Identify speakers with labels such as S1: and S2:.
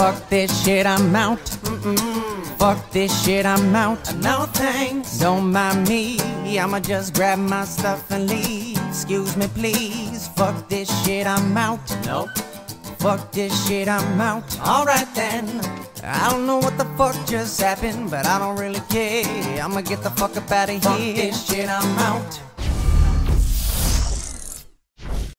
S1: Fuck this shit, I'm out. Fuck this shit, I'm out.
S2: No thanks.
S1: Don't mind me, I'ma just grab my stuff and leave. Excuse me please, fuck this shit, I'm out.
S2: Nope.
S1: Fuck this shit, I'm out.
S2: Alright then.
S1: I don't know what the fuck just happened, but I don't really care. I'ma get the fuck up out of here.
S2: Fuck this shit, I'm out.